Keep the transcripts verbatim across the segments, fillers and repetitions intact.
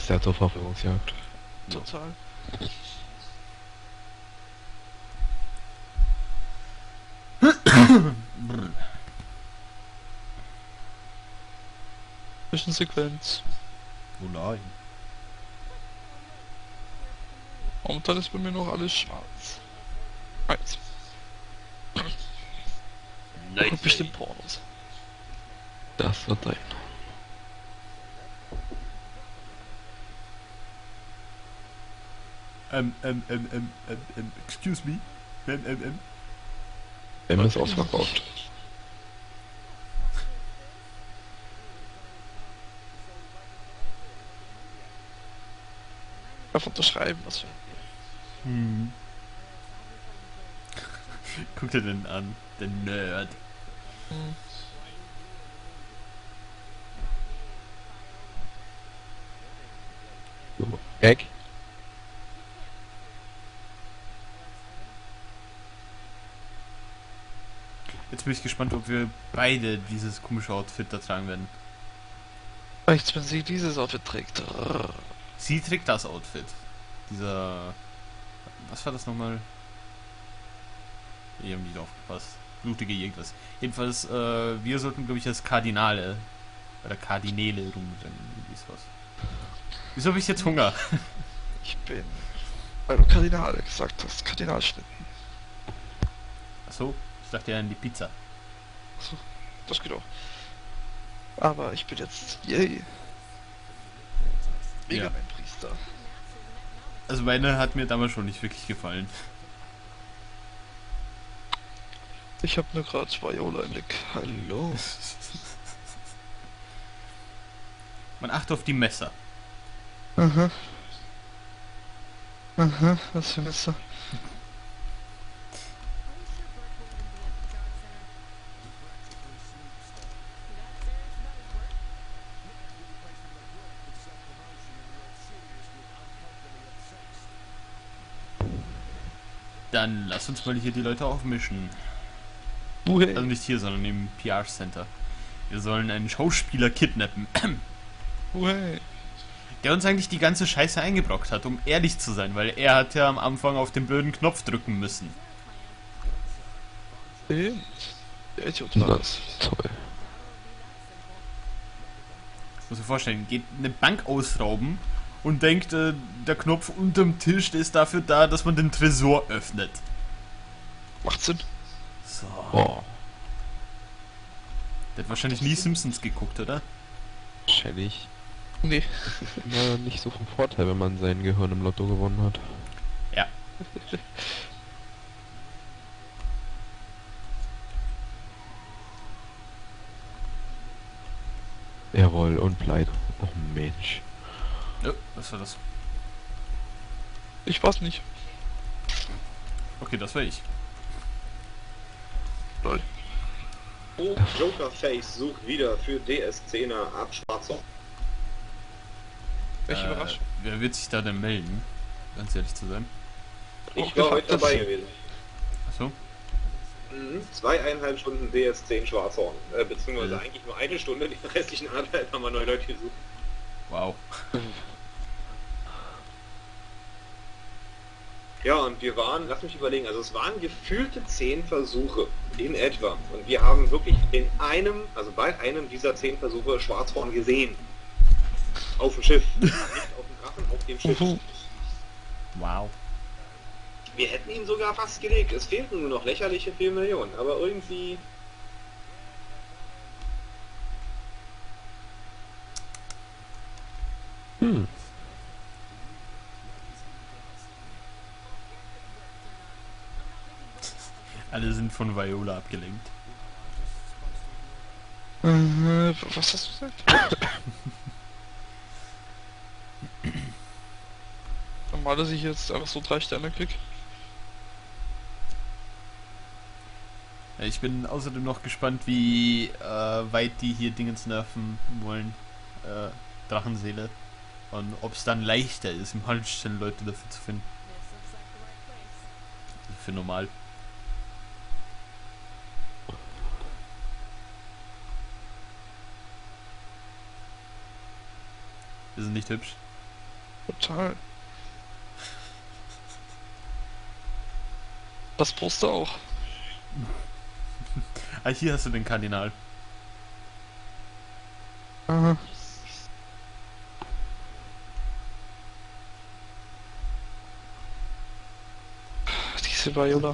sehr zur Verfolgungsjagd. Total. Zwischensequenz. Oh nein. Momentan ist bei mir noch alles schwarz. Eins. Night Und bestimmt Pornos. Das wird sein. Ähm, ähm, ähm, ähm, ähm, ähm, excuse me? Ähm, ähm, ähm. M ist ausverkauft. Darf unterschreiben, was für Hm. Guck dir den an, der Nerd. ein... So, Gag. Jetzt bin ich gespannt, ob wir beide dieses komische Outfit da tragen werden. Reicht's, wenn sie dieses Outfit trägt. Sie trägt das Outfit. Dieser... Was war das nochmal? Ich hab nicht aufgepasst. Blutige irgendwas. Jedenfalls, äh, wir sollten, glaube ich, als Kardinale oder Kardinäle rumrennen. Wie ist was? Wieso habe ich jetzt Hunger? Ich bin... Weil du Kardinale gesagt hast. Kardinalschnitten. Achso, ich dachte ja an die Pizza. Achso, das geht auch. Aber ich bin jetzt... Yay. Mega Ja. mein Priester. Also meine hat mir damals schon nicht wirklich gefallen. Ich hab nur gerade Viola im Blick. Hallo. Man achte auf die Messer. Aha. Aha, was für Messer. Dann lass uns mal hier die Leute aufmischen. Uhe. Also nicht hier, sondern im P R Center. Wir sollen einen Schauspieler kidnappen, Uhe. der uns eigentlich die ganze Scheiße eingebrockt hat, um ehrlich zu sein, weil er hat ja am Anfang auf den blöden Knopf drücken müssen. Stimmt. Der Idiot war das. Das toll. Muss ich mir vorstellen, geht eine Bank ausrauben und denkt, äh, der Knopf unterm Tisch, der ist dafür da, dass man den Tresor öffnet. Macht Sinn. So. Boah, Der hat wahrscheinlich nie Simpsons geguckt, oder? wahrscheinlich Nee. immer nicht so vom Vorteil, wenn man sein Gehirn im Lotto gewonnen hat. Ja. Jawohl, und pleite. Oh Mensch. Oh, was war das? Ich war's nicht. Okay, das war ich. Lol. Oh, Jokerface sucht wieder für D S zehner ab Schwarzer. Welche Äh, Überraschung. Wer wird sich da denn melden? Ganz ehrlich zu sein. Ich war heute das- dabei gewesen. Achso. Mhm. Zweieinhalb Stunden D S zehn Schwarzhorn. Äh, beziehungsweise Ja. eigentlich nur eine Stunde, die restlichen anderthalb haben wir neue Leute gesucht. Wow. Ja, und wir waren, lass mich überlegen, also es waren gefühlte zehn Versuche in etwa. Und wir haben wirklich in einem, also bei einem dieser zehn Versuche Schwarzhorn gesehen. Auf dem Schiff. Nicht auf dem Drachen, auf dem Schiff. Uhu. Wow. Wir hätten ihn sogar fast gelegt. Es fehlten nur noch lächerliche vier Millionen. Aber irgendwie... Hm. Alle sind von Viola abgelenkt. Äh, was hast du gesagt? Normal, dass ich jetzt einfach so drei Sterne krieg. Ja, ich bin außerdem noch gespannt, wie äh, weit die hier Dingens nerven wollen. Äh, Drachenseele. Und ob es dann leichter ist, im Halbstellen Leute dafür zu finden. Also für normal. Wir sind nicht hübsch. Total. Das Poster auch. Ah, hier hast du den Kardinal. Aha. Diese Viola.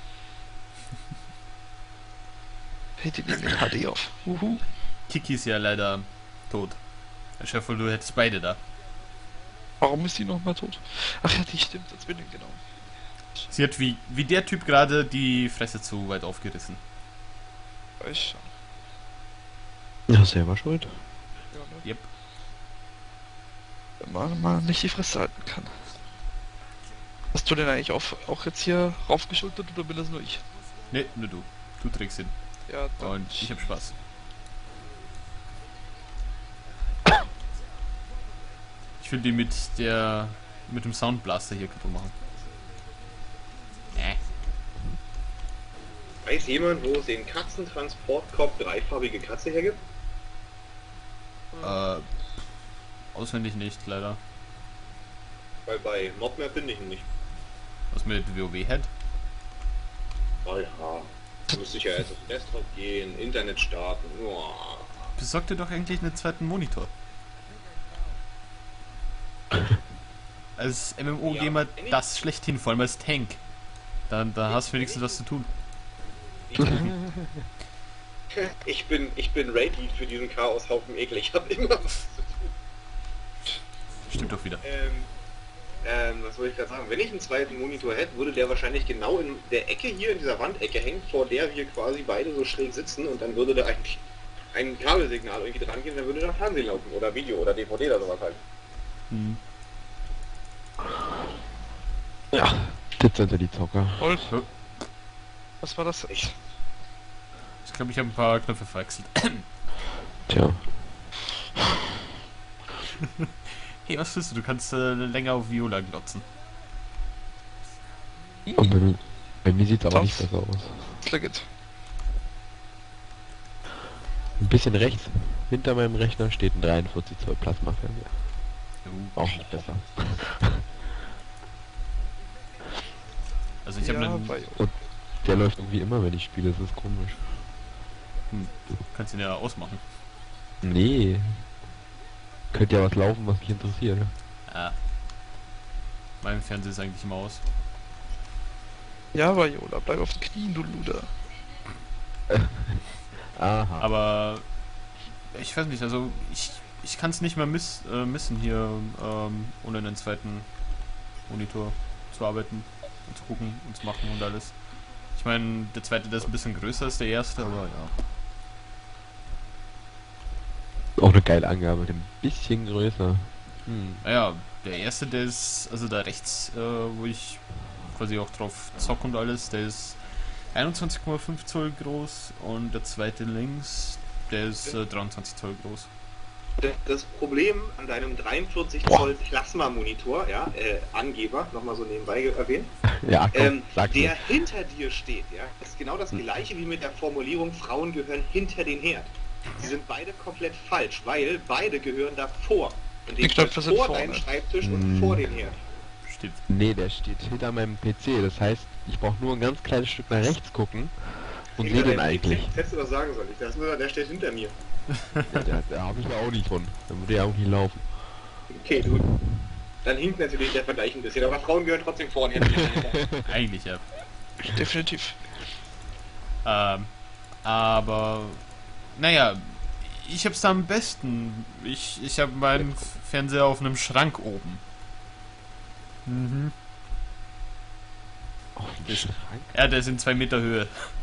Hey, die nehmen den H D auf. Uhu. Kiki ist ja leider tot. Ich hoffe, du hättest beide da. Warum ist die nochmal tot? Ach ja, die stimmt, das bin ich genau. Sie hat wie, wie der Typ gerade die Fresse zu weit aufgerissen. Weiß schon. Ja, selber schuld. Ja, ne? Yep. Wenn man mal nicht die Fresse halten kann. Hast du denn eigentlich auch, auch jetzt hier raufgeschultert oder bin das nur ich? Ne, nur du. Du trägst ihn. Ja, dann Und ich hab Spaß. Ich will die mit der mit dem Soundblaster hier kaputt machen. Äh. Weiß jemand, wo es den Katzentransportkorb dreifarbige Katze hergibt? Äh, auswendig nicht, leider. Weil bei Modmap finde ich ihn nicht. Was mit WoW-Head? Oh ja. Da müsste ich ja jetzt auf den Desktop gehen, Internet starten. Oh. Besorg dir doch eigentlich einen zweiten Monitor. Als M M O-Gamer Ja, das schlechthin, vor allem als Tank. Dann da hast du wenigstens was zu tun. Ich bin, ich bin Raid-Lead für diesen Chaoshaufen Ekel. Ich habe immer was zu tun. Stimmt doch wieder. Ähm, ähm, was wollte ich gerade sagen? Wenn ich einen zweiten Monitor hätte, würde der wahrscheinlich genau in der Ecke hier, in dieser Wandecke hängen, vor der wir quasi beide so schräg sitzen und dann würde da eigentlich ein Kabelsignal irgendwie dran gehen, dann würde da Fernsehen laufen oder Video oder D V D oder sowas halt. Hm. Ja, das sind ja die Zocker. Wolf. Was war das jetzt? Ich glaube, ich habe ein paar Knöpfe verwechselt. Tja. Hey, was tust du? Du kannst äh, länger auf Viola glotzen. Und bei, bei mir sieht's aber nicht Tops. besser aus. Legit. Ein bisschen rechts, hinter meinem Rechner steht ein dreiundvierzig Zoll Plasma-Fernseher. Uh. Auch nicht besser. Also ich habe Ja, einen... bei Der läuft irgendwie immer, wenn ich spiele, das ist komisch. Hm, kannst ihn ja ausmachen. Nee. Könnte ja was laufen, was mich interessiert. Ja. Mein Fernseher ist eigentlich immer aus. Ja, Viola, bleib auf den Knien, du Luder. Aha. Aber ich weiß nicht, also ich, ich kann es nicht mehr miss, äh, missen hier ähm, ohne einen zweiten Monitor zu arbeiten und zu gucken und zu machen und alles. Ich meine, der zweite, der ist ein bisschen größer als der erste, aber ja. Auch eine geile Angabe, ein bisschen größer. Hm. Naja, der erste, der ist, also da rechts, äh, wo ich quasi auch drauf zock und alles, der ist einundzwanzig Komma fünf Zoll groß und der zweite links, der ist äh, dreiundzwanzig Zoll groß. Das Problem an deinem dreiundvierzig Zoll Plasma-Monitor, ja, äh, Angeber, nochmal so nebenbei erwähnt, Ja, komm, ähm, sag's der mir. hinter dir steht, ja, ist genau das Hm. gleiche wie mit der Formulierung, Frauen gehören hinter den Herd. Sie sind beide komplett falsch, weil beide gehören davor. Und Die Knöpfe sind vor vorne. deinem Schreibtisch und Hm. vor den Herd. Steht. Nee, der steht hinter meinem P C. Das heißt, ich brauche nur ein ganz kleines Stück nach rechts gucken und sehe Hinter den deinem eigentlich. Das hättest du was sagen sollen. Ich dachte nur, der steht hinter mir. Ja, der der habe ich ja auch nicht von. Dann würde er auch nicht laufen. Okay, gut. Dann hinkt natürlich der Vergleich ein bisschen, aber Frauen gehören trotzdem vor und Herd. Eigentlich ja. Definitiv. Ähm, aber naja, ich hab's da am besten. Ich, ich habe meinen Fernseher auf einem Schrank oben. Mhm. Auf dem Ist- Schrank? Ja, der ist in zwei Meter Höhe.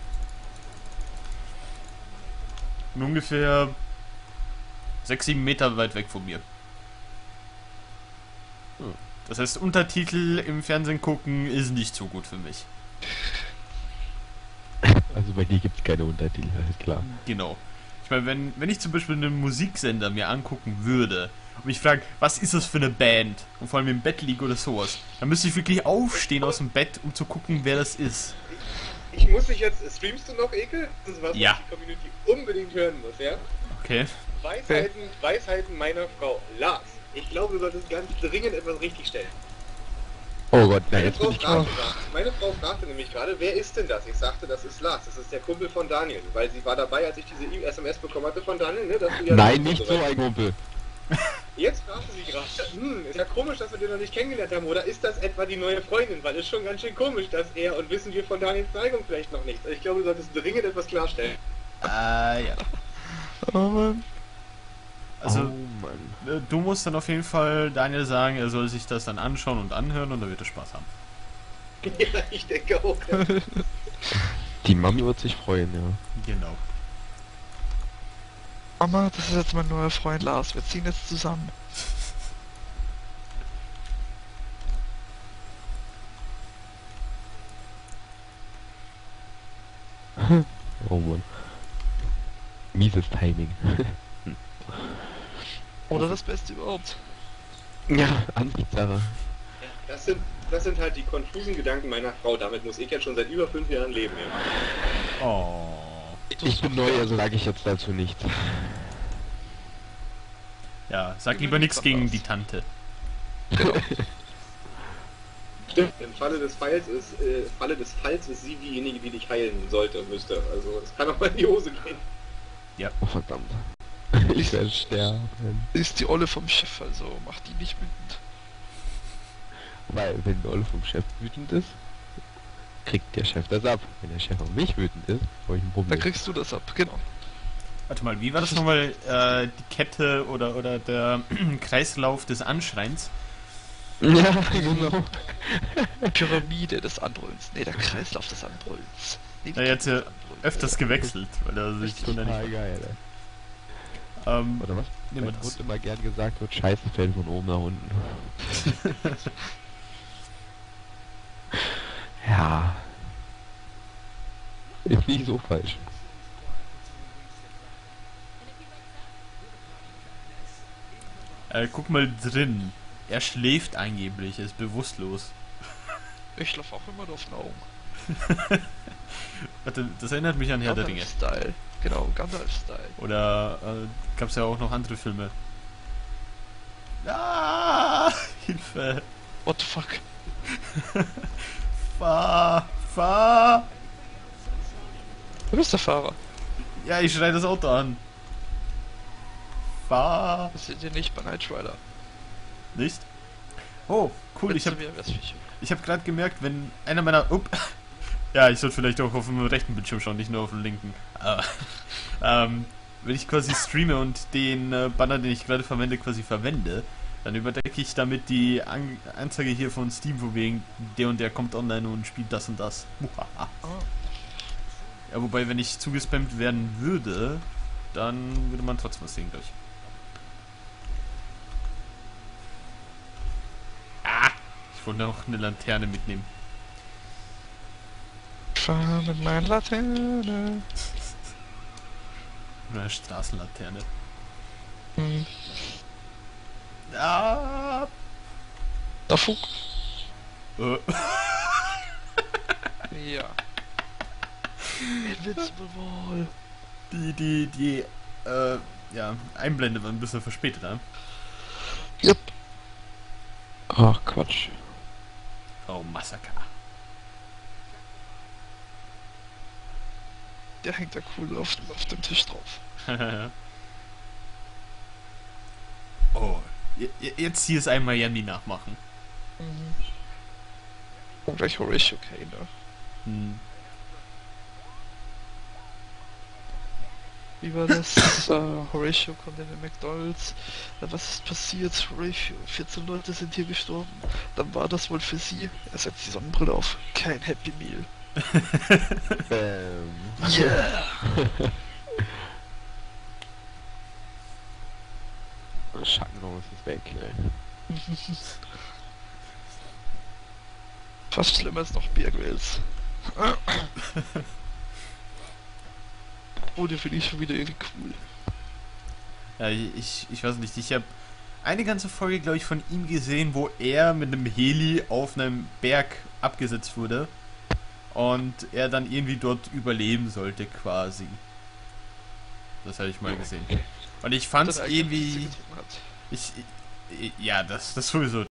Und ungefähr sechs, sieben Meter weit weg von mir. Hm. Das heißt, Untertitel im Fernsehen gucken ist nicht so gut für mich. Also bei dir gibt es keine Untertitel, ist klar. Genau. Ich meine, wenn, wenn ich zum Beispiel einen Musiksender mir angucken würde und mich frage, was ist das für eine Band? Und vor allem im Bett liege oder sowas, dann müsste ich wirklich aufstehen aus dem Bett, um zu gucken, wer das ist. Ich muss dich jetzt, streamst du noch, Ekel? Das ist was, Ja. was die Community unbedingt hören muss, ja? Okay. Weisheiten, Weisheiten meiner Frau. Lars, Ich glaube, du solltest ganz dringend etwas richtigstellen. Oh Gott, na Meine jetzt bin Frau, ich drauf. fragte, meine Frau fragte nämlich gerade, wer ist denn das? Ich sagte, das ist Lars, das ist der Kumpel von Daniel, weil sie war dabei, als ich diese S M S bekommen hatte von Daniel, ne? Dass du ja Nein, nicht so ein Kumpel. Jetzt fragte sie gerade, hm, ist ja komisch, dass wir den noch nicht kennengelernt haben, oder ist das etwa die neue Freundin? Weil es schon ganz schön komisch, dass er, und wissen wir von Daniels Neigung vielleicht noch nicht. Ich glaube, du solltest dringend etwas klarstellen. Äh, ja. Oh Mann. Also, oh Mann. äh, du musst dann auf jeden Fall Daniel sagen, er soll sich das dann anschauen und anhören und dann wird er Spaß haben. Ja, ich denke auch. Ja. Die Mami wird sich freuen, ja. Genau. Mama, das ist jetzt mein neuer Freund Lars. Wir ziehen jetzt zusammen. Oh Mann. Mieses Timing. Oder das Beste überhaupt. Ja, Ansichtssache. Das sind, das sind halt die konfusen Gedanken meiner Frau. Damit muss ich jetzt schon seit über fünf Jahren leben. Ja. Oh. Ich bin neu, also sage ich jetzt dazu nichts. Ja, sag Immer lieber nichts nichts gegen anderes. die Tante. Stimmt, im Falle des Falls ist, äh, Falle des Falls ist sie diejenige, die dich heilen sollte, müsste. Also es kann auch mal in die Hose gehen. Oh verdammt. Ich werde sterben. Sie ist die Olle vom Chef, also macht die nicht wütend. Weil, wenn der Olle vom Chef wütend ist, kriegt der Chef das ab. Wenn der Chef auf mich wütend ist, habe ich ein Dann Problem. kriegst du das ab, genau. Warte mal, wie war das nochmal? Äh, die Kette oder, oder der Kreislauf des Anschreins? Ja, genau. Pyramide des Anbrüllens. Nee, der Kreislauf des Anbrüllens. Nee, die Na, jetzt Kette ja des Anbrüllens. öfters gewechselt, weil er sich Richtig. schon Total nicht. geil, ey. Ähm, Oder was? nehmen wir Mein das. Hund immer gern gesagt wird, Scheiße fällt von oben nach unten. Ja. Ist nicht so falsch. Äh, guck mal drin. Er schläft angeblich, er ist bewusstlos. Ich schlafe auch immer nur auf den Augen. Warte, das erinnert mich an Herr der Ringe. Gandalf-Style. Genau, Gandalf-Style. Oder äh, gab es ja auch noch andere Filme. Ah, Hilfe! What the fuck? Fahr! Fahr! Du bist der Fahrer. Ja, ich schrei das Auto an. Fahr! Das seht ihr nicht bei Knight Rider. Nicht? Oh, cool, ich Wenn's hab, so wär, wär's wichtig. ich hab gerade gemerkt, wenn einer meiner... Upp, ja, ich sollte vielleicht auch auf dem rechten Bildschirm schauen, nicht nur auf dem linken. Aber, ähm, wenn ich quasi streame und den äh, Banner, den ich gerade verwende, quasi verwende, dann überdecke ich damit die An Anzeige hier von Steam, von wegen der und der kommt online und spielt das und das. Ah. Ja, wobei, wenn ich zugespammt werden würde, dann würde man trotzdem was sehen, glaube ich. Ah! Ich wollte noch eine Laterne mitnehmen. Ich fahr mit meiner Laterne. Eine Straßenlaterne. Hm. Ah! Da Fug. Äh. Ja. Invincible Wall. Die, die, die, äh, ja, Einblende war ein bisschen verspätet, ne? Yep. Ach, Quatsch. Oh, Massaker. Der hängt da cool auf, dem- auf dem Tisch drauf. Oh, j- j- jetzt hier ist einmal Miami nachmachen. Mhm. Und gleich Horatio Kane. Hm. Wie war das? uh, Horatio kommt in den McDonalds. Äh, Was ist passiert? Horatio, vierzehn Leute sind hier gestorben. Dann war das wohl für sie. Er setzt die Sonnenbrille auf. Kein Happy Meal. Ähm. Yeah! Schattenlos ist weg, ey. Fast schlimmer ist noch Bear Grylls. Oh, den finde ich schon wieder irgendwie cool. Ja, ich, ich weiß nicht, ich habe eine ganze Folge, glaube ich, von ihm gesehen, wo er mit einem Heli auf einem Berg abgesetzt wurde und er dann irgendwie dort überleben sollte, quasi. Das habe ich mal gesehen. Und ich fand es Dann eigentlich irgendwie... Pizza getrunken hat. Ich, Ja, das, das sowieso.